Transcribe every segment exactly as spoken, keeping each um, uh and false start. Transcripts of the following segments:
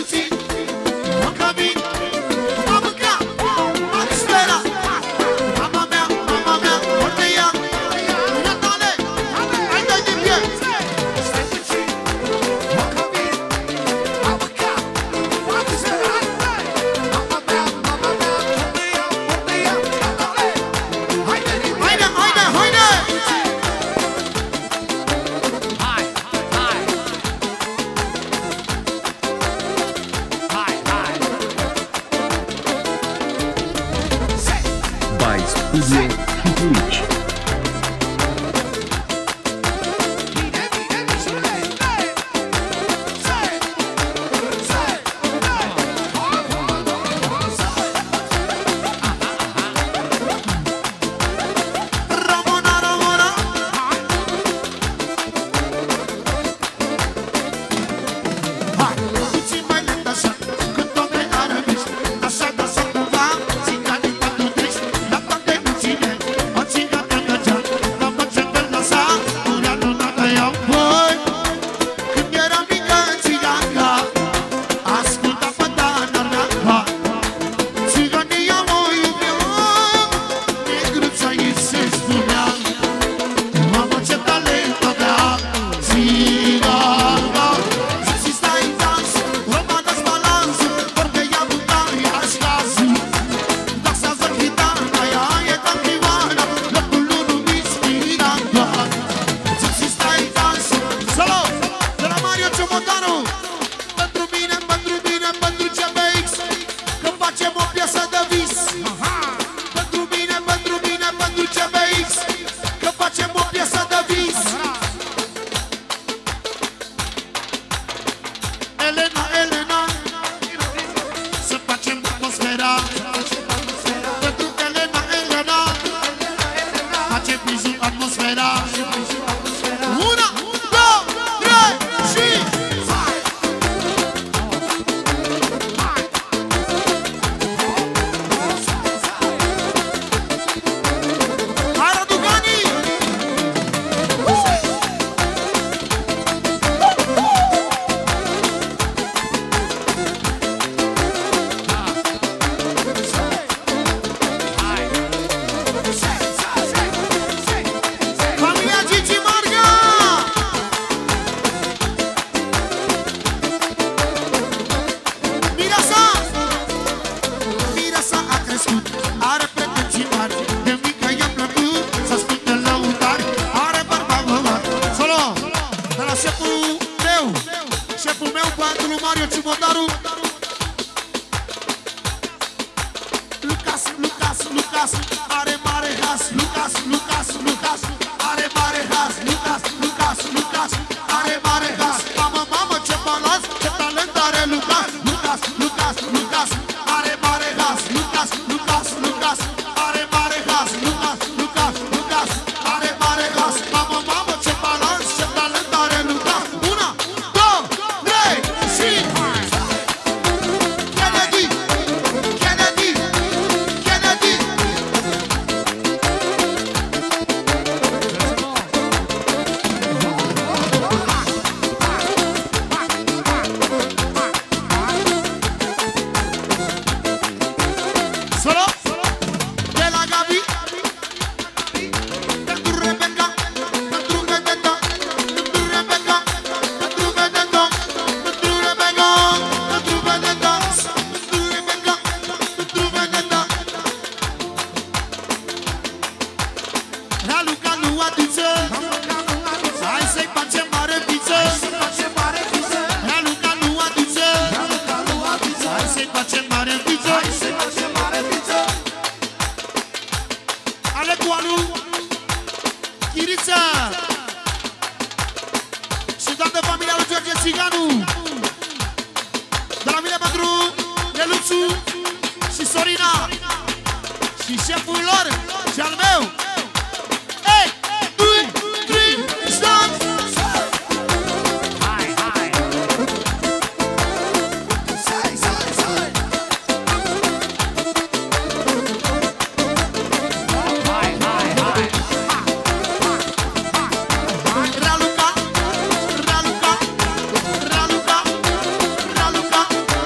Raluca,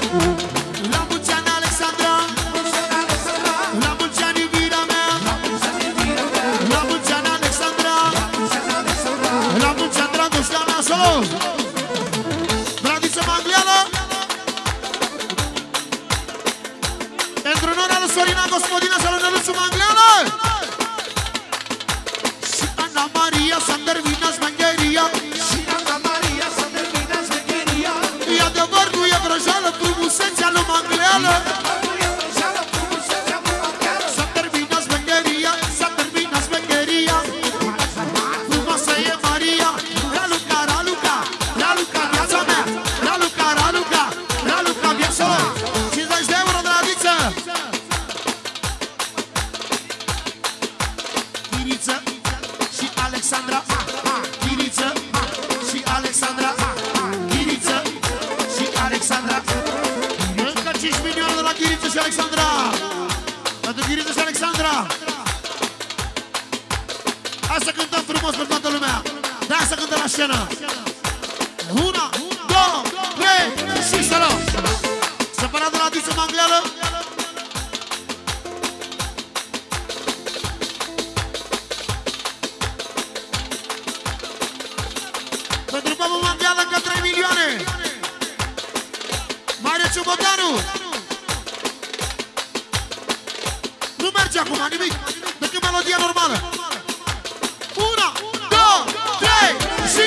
La mulți ani, Alexandra. La mulți ani, iubirea mea. La mulți ani, Alexandra. La mulți ani, dragostea mea. Salut! Bradiță Manglială. Pentru nora lui Sorina Gospodina, salut Năluțu Manglială. Și Ana Maria s-a terminat șmecheria. Și Ana Maria s-a terminat șmecheria. E adevăr, nu e vrăjeală, frumusețea lui Manglială. S-a terminat șmecheria, s-a terminat șmecheria. Frumoasă e Maria. Raluca, Raluca, Raluca, viața mea. Raluca, Raluca, Raluca, viața mea. cincizeci de euro de la Diță. Chiriță și Alexandra. Chiriță și Alexandra. Chiriță și Alexandra. Încă cinci milioane de la Chiriță și Alexandra. Pentru Chiriță și Alexandra. Hai să cântăm frumos pentru toată lumea. Hai să cântăm la scenă. Una, două, trei și să luăm. Separat de la Diță Manglială. Pentru Bobu Manglială încă trei milioane. Maria Ciobotanu. Nu merge acum nimic decât melodia normală. Una, două, trei și...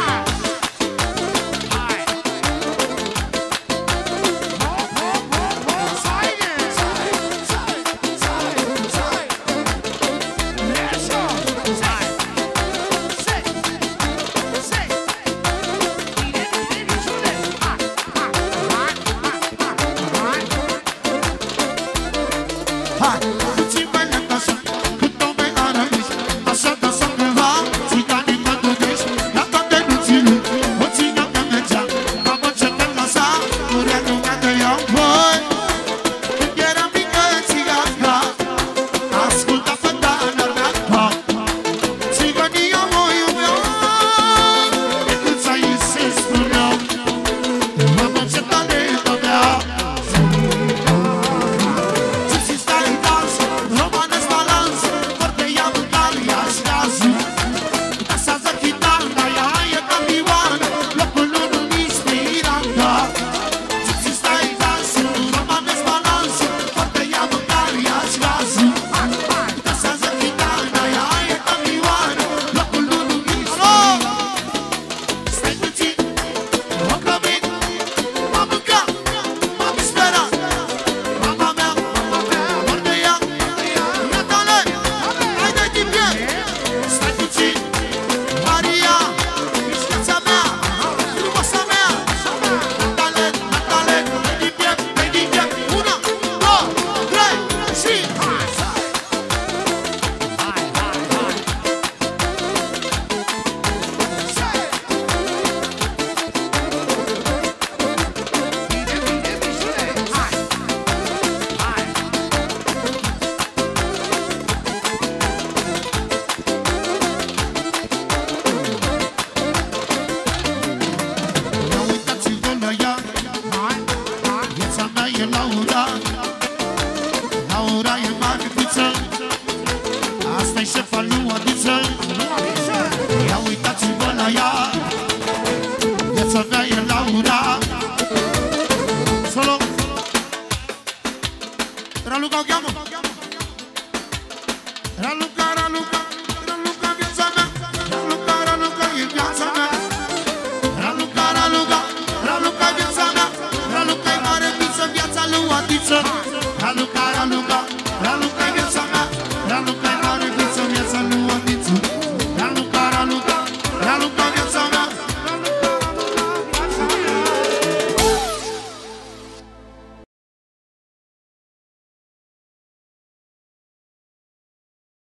Raluca o cheamă. Raluca, Raluca, Raluca, viața mea. Raluca, Raluca, e viața mea. Raluca, Raluca, Raluca, viața mea. Raluca e mare viță, viața lui Adiță. Raluca, Raluca.